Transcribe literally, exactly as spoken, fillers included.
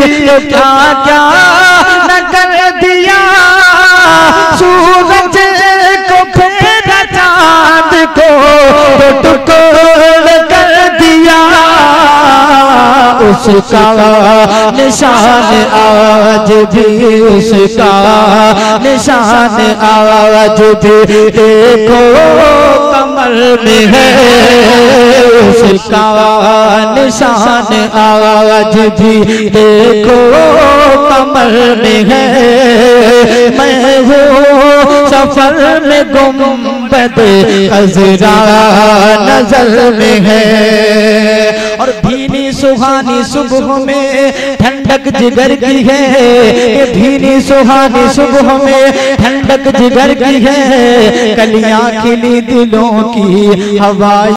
तो क्या क्या न कर दिया, सूरज को फेरा, चांद को टुकड़ कर दिया। उसका निशान आज भी, उसका निशान आज भी देखो कमर में है। उसका निशान आज भी देखो कमर में है। मैं हूँ सफर में गुंबद खज़रा नजर में है। और भीनी सुहानी सुबह में ठंडक जिगर की है, ये भीनी सुहानी सुबह में ठंडक जिगर की है। कलियां खिली दिलों की हवा